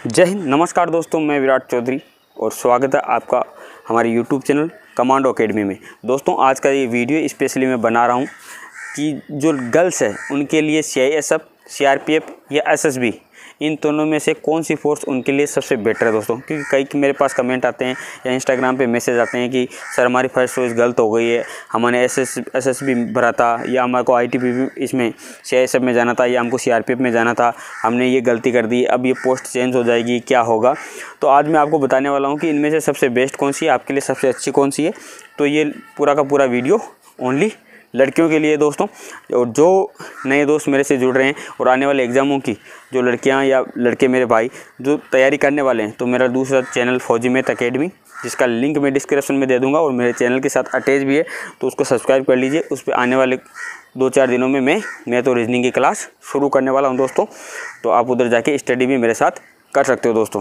जय हिंद, नमस्कार दोस्तों, मैं विराट चौधरी और स्वागत है आपका हमारे YouTube चैनल कमांडो एकेडमी में। दोस्तों, आज का ये वीडियो स्पेशली मैं बना रहा हूँ कि जो गर्ल्स है उनके लिए CISF, CRPF या SSB इन दोनों में से कौन सी फोर्स उनके लिए सबसे बेटर है दोस्तों। क्योंकि कई मेरे पास कमेंट आते हैं या इंस्टाग्राम पे मैसेज आते हैं कि सर हमारी फर्स्ट चॉइस गलत हो गई है, हमने SSB भरा था या हमारे को ITBP इसमें CISF में जाना था या हमको CRPF में जाना था, हमने ये गलती कर दी, अब ये पोस्ट चेंज हो जाएगी, क्या होगा। तो आज मैं आपको बताने वाला हूँ कि इनमें से सबसे बेस्ट कौन सी है, आपके लिए सबसे अच्छी कौन सी है। तो ये पूरा का पूरा वीडियो ओनली लड़कियों के लिए दोस्तों, और जो नए दोस्त मेरे से जुड़ रहे हैं और आने वाले एग्ज़ामों की जो लड़कियां या लड़के मेरे भाई जो तैयारी करने वाले हैं, तो मेरा दूसरा चैनल फौजी मैथ अकेडमी, जिसका लिंक मैं डिस्क्रिप्शन में दे दूंगा और मेरे चैनल के साथ अटैच भी है, तो उसको सब्सक्राइब कर लीजिए। उस पर आने वाले 2-4 दिनों में मैं तो रीजनिंग की क्लास शुरू करने वाला हूँ दोस्तों, तो आप उधर जाके स्टडी भी मेरे साथ कर सकते हो दोस्तों।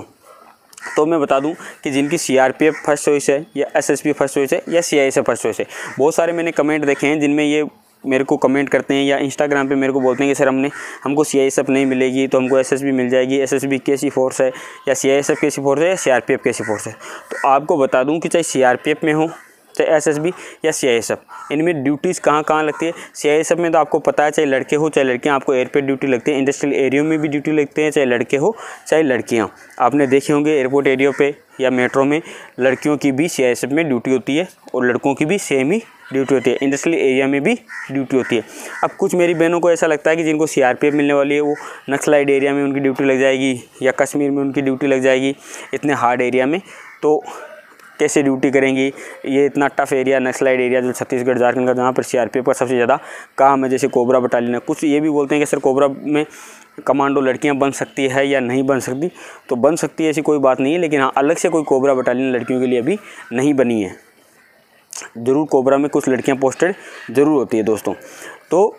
तो मैं बता दूं कि जिनकी CRPF फर्स्ट चॉइस है या SSB फर्स्ट चॉइस है या CISF फर्स्ट चॉइस है, बहुत सारे मैंने कमेंट देखे हैं जिनमें ये मेरे को कमेंट करते हैं या इंस्टाग्राम पे मेरे को बोलते हैं कि सर हमको CISF नहीं मिलेगी तो हमको SSB मिल जाएगी, SSB कैसी फोर्स है या CISF कैसी फोर्स है या CRPF कैसी फोर्स है। तो आपको बता दूँ कि चाहे CRPF में हो चाहे SSB या CISF, इनमें ड्यूटीज़ कहाँ लगती है। CISF में तो आपको पता है, चाहे लड़के हो चाहे लड़कियाँ, आपको एयर पे ड्यूटी लगती है, इंडस्ट्रियल एरिया में भी ड्यूटी लगती है, चाहे लड़के हो चाहे लड़कियाँ। आपने देखे होंगे एयरपोर्ट एरिया पे या मेट्रो में लड़कियों की भी CISF में ड्यूटी होती है और लड़कों की भी सेम ही ड्यूटी होती है, इंडस्ट्रियल एरिया में भी ड्यूटी होती है। अब कुछ मेरी बहनों को ऐसा लगता है कि जिनको CRPF मिलने वाली है वो नक्सलाइट एरिया में उनकी ड्यूटी लग जाएगी या कश्मीर में उनकी ड्यूटी लग जाएगी, इतने हार्ड एरिया में तो कैसे ड्यूटी करेंगी, ये इतना टफ एरिया नक्सलाइट एरिया जो छत्तीसगढ़ झारखंड का, जहाँ पर CRPF का सबसे ज़्यादा काम है, जैसे कोबरा बटालियन है। कुछ ये भी बोलते हैं कि सर कोबरा में कमांडो लड़कियां बन सकती है या नहीं बन सकती। तो बन सकती है, ऐसी कोई बात नहीं है, लेकिन हाँ अलग से कोई कोबरा बटालियन लड़कियों के लिए अभी नहीं बनी है। ज़रूर कोबरा में कुछ लड़कियाँ पोस्टेड ज़रूर होती है दोस्तों, तो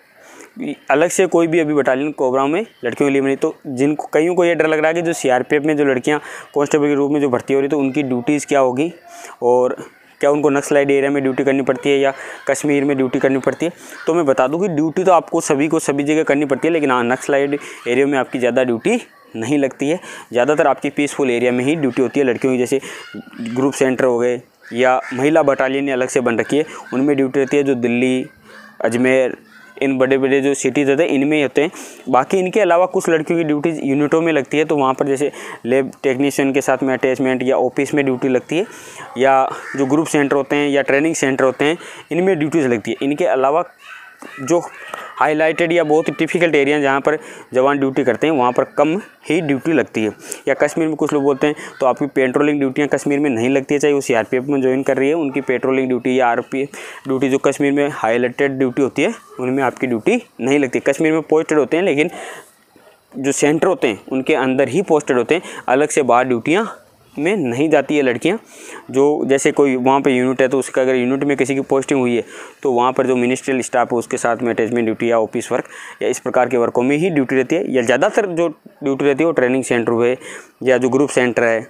अलग से कोई भी अभी बटालियन कोबरा में लड़कियों के लिए नहीं। तो जिनको कईयों को ये डर लग रहा है कि जो CRPF में जो लड़कियां कांस्टेबल के रूप में जो भर्ती हो रही, तो उनकी ड्यूटीज़ क्या होगी और क्या उनको नक्सलाइट एरिया में ड्यूटी करनी पड़ती है या कश्मीर में ड्यूटी करनी पड़ती है। तो मैं बता दूं कि ड्यूटी तो आपको सभी जगह करनी पड़ती है, लेकिन हाँ नक्सलाइट एरिया में आपकी ज़्यादा ड्यूटी नहीं लगती है। ज़्यादातर आपकी पीसफुल एरिया में ही ड्यूटी होती है लड़कियों की, जैसे ग्रुप सेंटर हो गए या महिला बटालियन अलग से बन रखी है, उनमें ड्यूटी रहती है, जो दिल्ली, अजमेर, इन बड़े बड़े जो सिटीज़ होते हैं इनमें ही होते हैं। बाकी इनके अलावा कुछ लड़कियों की ड्यूटी यूनिटों में लगती है, तो वहाँ पर जैसे लैब टेक्नीशियन के साथ में अटैचमेंट या ऑफिस में ड्यूटी लगती है, या जो ग्रुप सेंटर होते हैं या ट्रेनिंग सेंटर होते हैं इनमें ड्यूटीज़ लगती है। इनके अलावा जो हाईलाइटेड या बहुत ही डिफ़िकल्ट एरिया जहाँ पर जवान ड्यूटी करते हैं वहाँ पर कम ही ड्यूटी लगती है। या कश्मीर में कुछ लोग बोलते हैं तो आपकी पेट्रोलिंग ड्यूटियाँ कश्मीर में नहीं लगती है, चाहे वो CRPF में ज्वाइन कर रही है, उनकी पेट्रोलिंग ड्यूटी या RPF ड्यूटी जो कश्मीर में हाईलाइटेड ड्यूटी होती है उनमें आपकी ड्यूटी नहीं लगती। कश्मीर में पोस्टेड होते हैं, लेकिन जो सेंटर होते हैं उनके अंदर ही पोस्टेड होते हैं, अलग से बाहर ड्यूटियाँ में नहीं जाती है लड़कियां। जो जैसे कोई वहाँ पे यूनिट है तो उसका अगर यूनिट में किसी की पोस्टिंग हुई है तो वहाँ पर जो मिनिस्ट्रियल स्टाफ है उसके साथ में अटैचमेंट ड्यूटी या ऑफिस वर्क या इस प्रकार के वर्कों में ही ड्यूटी रहती है। या ज़्यादातर जो ड्यूटी रहती है वो ट्रेनिंग सेंटर है या जो ग्रुप सेंटर है,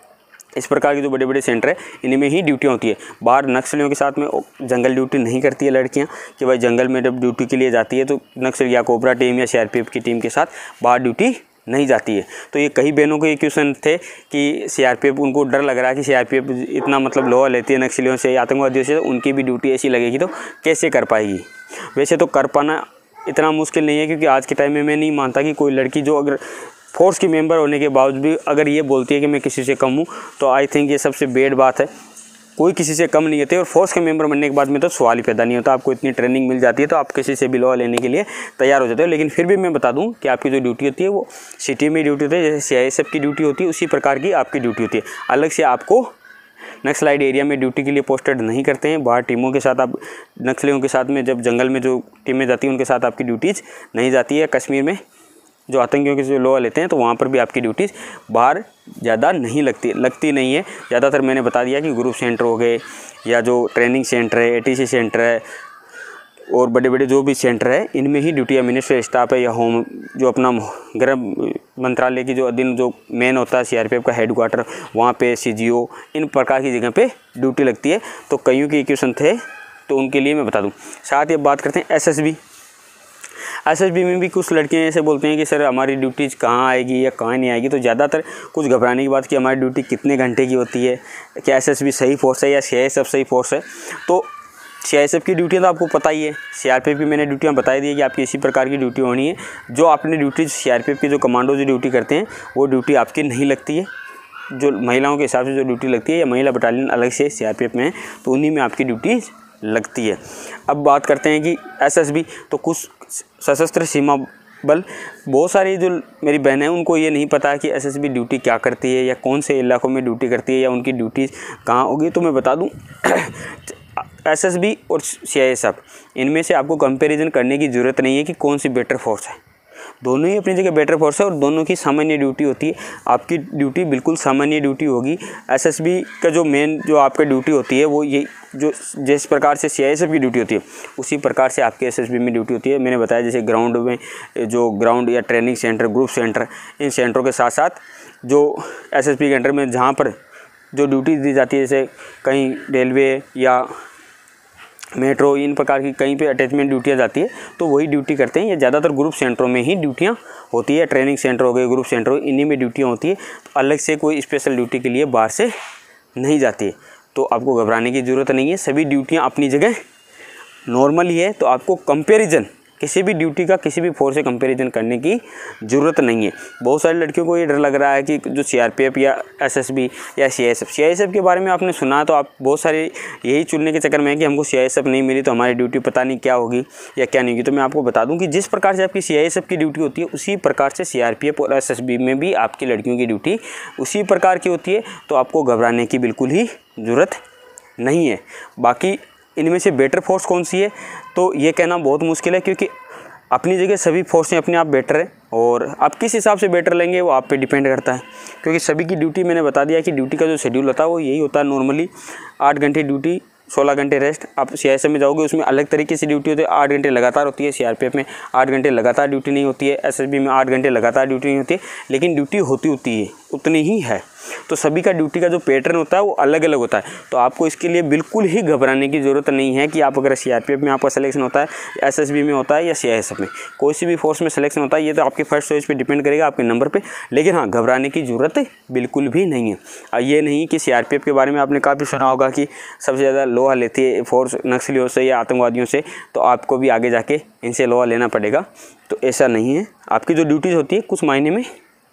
इस प्रकार के जो बड़े बड़े सेंटर है इनमें ही ड्यूटियाँ होती है। बाहर नक्सलियों के साथ में जंगल ड्यूटी नहीं करती है लड़कियाँ, कि भाई जंगल में जब ड्यूटी के लिए जाती है तो नक्सल या कोबरा टीम या CRPF की टीम के साथ बाहर ड्यूटी नहीं जाती है। तो ये कई बहनों को ये क्वेश्चन थे कि CRPF, उनको डर लग रहा है कि CRPF इतना मतलब लोहा लेती है नक्सलियों से या आतंकवादियों से, तो उनकी भी ड्यूटी ऐसी लगेगी तो कैसे कर पाएगी। वैसे तो कर पाना इतना मुश्किल नहीं है, क्योंकि आज के टाइम में मैं नहीं मानता कि कोई लड़की जो अगर फोर्स की मेंबर होने के बावजूद भी अगर ये बोलती है कि मैं किसी से कम हूँ, तो आई थिंक ये सबसे बेड बात है। कोई किसी से कम नहीं होते और फोर्स के मेंबर बनने के बाद में तो सवाल ही पैदा नहीं होता। आपको इतनी ट्रेनिंग मिल जाती है तो आप किसी से भी लोहा लेने के लिए तैयार हो जाते हो। लेकिन फिर भी मैं बता दूं कि आपकी जो ड्यूटी होती है वो सिटी में ड्यूटी होती है, जैसे CISF की ड्यूटी होती है उसी प्रकार की आपकी ड्यूटी होती है। अलग से आपको नक्सलाइट एरिया में ड्यूटी के लिए पोस्टेड नहीं करते हैं। बाहर टीमों के साथ, आप नक्सलियों के साथ में जब जंगल में जो टीमें जाती हैं उनके साथ आपकी ड्यूटीज़ नहीं जाती है। कश्मीर में जो आतंकियों के जो लोहा लेते हैं तो वहाँ पर भी आपकी ड्यूटीज़ बाहर ज़्यादा नहीं लगती नहीं है। ज़्यादातर मैंने बता दिया कि ग्रुप सेंटर हो गए या जो ट्रेनिंग सेंटर है, ATC सेंटर है और बड़े बड़े जो भी सेंटर है इनमें ही ड्यूटी या मिनिस्ट्री स्टाफ है या होम जो अपना गृह मंत्रालय की जो अधीन जो मेन होता है CRPF का हेडक्वार्टर, वहाँ पे CGO, इन प्रकार की जगह पे ड्यूटी लगती है। तो कईयों के क्वेश्चन थे तो उनके लिए मैं बता दूँ। साथ ही बात करते हैं SSB। एसएसबी में भी कुछ लड़कियां ऐसे बोलते हैं कि सर हमारी ड्यूटी कहाँ आएगी या कहाँ नहीं आएगी। तो ज़्यादातर कुछ घबराने की बात कि हमारी ड्यूटी कितने घंटे की होती है, क्या एसएसबी सही फोर्स है या सीआईएसएफ सही फोर्स है। तो सीआईएसएफ की ड्यूटियाँ तो आपको पता ही है, सीआरपीएफ की मैंने ड्यूटियाँ बता दी है कि आपकी इसी प्रकार की ड्यूटी होनी है। जो आपने ड्यूटी सीआरपीएफ के जो कमांडो जो ड्यूटी करते हैं वो ड्यूटी आपकी नहीं लगती है। जो महिलाओं के हिसाब से जो ड्यूटी लगती है या महिला बटालियन अलग से सीआरपीएफ में है तो उन्हीं में आपकी ड्यूटी लगती है। अब बात करते हैं कि एसएसबी, तो कुछ सशस्त्र सीमा बल, बहुत सारी जो मेरी बहनें हैं उनको ये नहीं पता है कि एसएसबी ड्यूटी क्या करती है या कौन से इलाकों में ड्यूटी करती है या उनकी ड्यूटी कहाँ होगी। तो मैं बता दूं एसएसबी और सीआईएसएफ इनमें से आपको कंपैरिजन करने की ज़रूरत नहीं है कि कौन सी बेटर फोर्स है। दोनों ही अपनी जगह बेटर फोर्स है और दोनों की सामान्य ड्यूटी होती है। आपकी ड्यूटी बिल्कुल सामान्य ड्यूटी होगी। एसएसबी का जो मेन जो आपका ड्यूटी होती है वो ये जो जिस प्रकार से सीआईएसएफ की ड्यूटी होती है उसी प्रकार से आपके एसएसबी में ड्यूटी होती है। मैंने बताया जैसे ग्राउंड में जो ग्राउंड या ट्रेनिंग सेंटर, ग्रुप सेंटर, इन सेंटरों के साथ साथ जो एसएसबी के अंडर में जहाँ पर जो ड्यूटी दी जाती है, जैसे कहीं रेलवे या मेट्रो, इन प्रकार की कहीं पे अटैचमेंट ड्यूटियाँ जाती है तो वही ड्यूटी करते हैं। ये ज़्यादातर ग्रुप सेंटरों में ही ड्यूटियाँ होती है। ट्रेनिंग सेंटर हो गए, ग्रुप सेंटर हो, इन्हीं में ड्यूटियाँ होती है। तो अलग से कोई स्पेशल ड्यूटी के लिए बाहर से नहीं जाती है। तो आपको घबराने की ज़रूरत नहीं है, सभी ड्यूटियाँ अपनी जगह नॉर्मल ही है। तो आपको कंपेरिजन किसी भी ड्यूटी का किसी भी फोर्स से कंपैरिजन करने की ज़रूरत नहीं है। बहुत सारी लड़कियों को ये डर लग रहा है कि जो सीआरपीएफ या एसएसबी या सीआईएसएफ के बारे में आपने सुना तो आप बहुत सारे यही चुनने के चक्कर में है कि हमको सीआईएसएफ नहीं मिली तो हमारी ड्यूटी पता नहीं क्या होगी या क्या नहीं होगी। तो मैं आपको बता दूं कि जिस प्रकार से आपकी सीआईएसएफ की ड्यूटी होती है उसी प्रकार से सीआरपीएफ और एसएसबी में भी आपकी लड़कियों की ड्यूटी उसी प्रकार की होती है। तो आपको घबराने की बिल्कुल ही ज़रूरत नहीं है। बाकी इनमें से बेटर फोर्स कौन सी है तो ये कहना बहुत मुश्किल है, क्योंकि अपनी जगह सभी फोर्सें अपने आप बेटर है और आप किस हिसाब से बेटर लेंगे वो आप पे डिपेंड करता है। क्योंकि सभी की ड्यूटी मैंने बता दिया कि ड्यूटी का जो शेड्यूल होता है वो यही होता है। नॉर्मली 8 घंटे ड्यूटी, 16 घंटे रेस्ट। आप सीआईएसएफ में जाओगे उसमें अलग तरीके से ड्यूटी होती है, 8 घंटे लगातार होती है। सीआरपीएफ में 8 घंटे लगातार ड्यूटी नहीं होती है। एसएसबी में 8 घंटे लगातार ड्यूटी नहीं होती है, लेकिन ड्यूटी होती है उतनी ही है। तो सभी का ड्यूटी का जो पैटर्न होता है वो अलग अलग होता है। तो आपको इसके लिए बिल्कुल ही घबराने की ज़रूरत नहीं है कि आप अगर सीआरपीएफ में आपका सिलेक्शन होता है, एसएसबी में होता है या सीआईएसएफ में, कोई सी भी फोर्स में सिलेक्शन होता है, ये तो आपके फर्स्ट चॉइस पे डिपेंड करेगा, आपके नंबर पे। लेकिन हाँ, घबराने की ज़रूरत बिल्कुल भी नहीं है। ये नहीं कि सीआरपीएफ के बारे में आपने काफ़ी सुना होगा कि सबसे ज़्यादा लोहा लेती है फोर्स नक्सलियों से या आतंकवादियों से, तो आपको भी आगे जाके इनसे लोहा लेना पड़ेगा। तो ऐसा नहीं है। आपकी जो ड्यूटीज़ होती है कुछ मायने में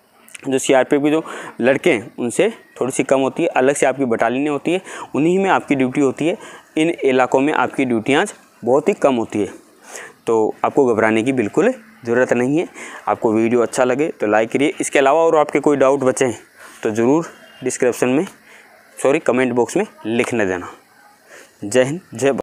जो सीआरपीएफ के जो लड़के हैं उनसे थोड़ी सी कम होती है। अलग से आपकी बटालियनें होती है, उन्हीं में आपकी ड्यूटी होती है। इन इलाकों में आपकी ड्यूटियाँ बहुत ही कम होती है। तो आपको घबराने की बिल्कुल ज़रूरत नहीं है। आपको वीडियो अच्छा लगे तो लाइक करिए। इसके अलावा और आपके कोई डाउट बचे हैं तो ज़रूर कमेंट बॉक्स में लिखने देना। जय हिंद, जय भारत।